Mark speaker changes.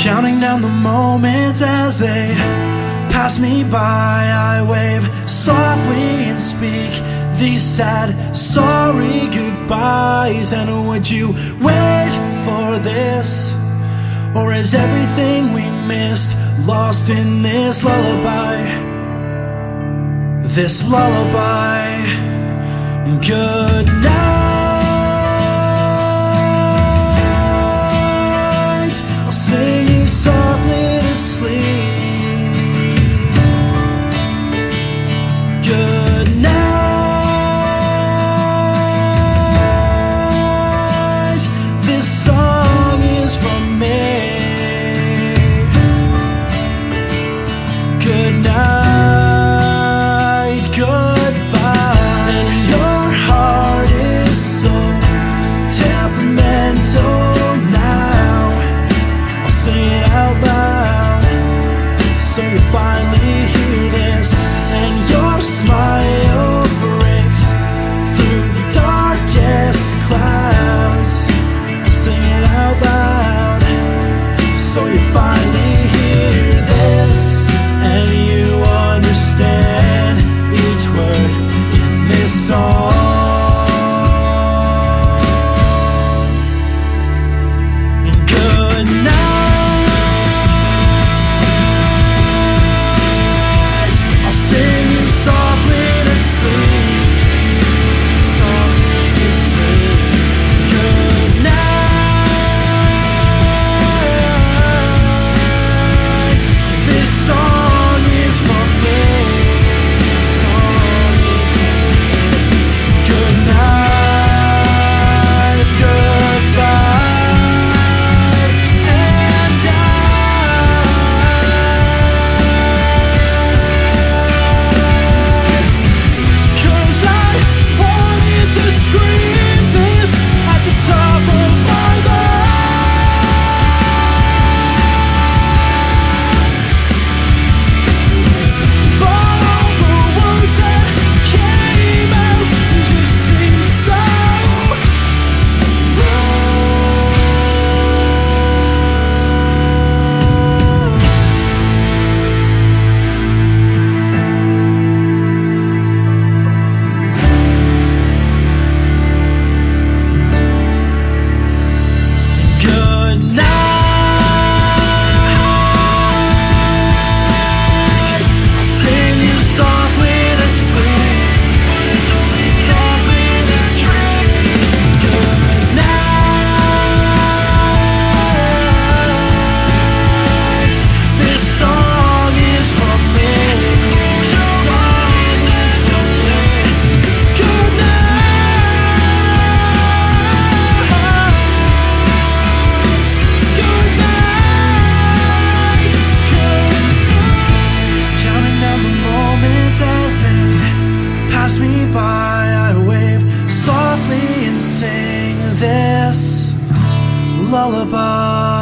Speaker 1: Counting down the moments as they pass me by, I wave softly and speak these sad, sorry goodbyes. And would you wait for this? Or is everything we missed lost in this lullaby? This lullaby. Good night, I'll sing you softly to sleep. Good night, this song is from me. Good night, goodbye. And your heart is so temperamental now. I'll sing it out loud so you finally hear this. And your smile breaks through the darkest clouds. I'll sing it out loud so you finally hear this. And you understand each word in this song. And good night, I'll sing you softly to sleep. Softly to sleep. Good night, this song is for me. This song is for me. Good night, goodbye, and 'cause I wanted to scream this at the top of my lungs, but all the words that came out just seemed so good night, I'll sing you softly to sleep. Softly to sleep. Good night, this song is for me. This song is for me. Good night, good night, good night. Counting down the moments as they pass me by, I wave softly and sing this lullaby.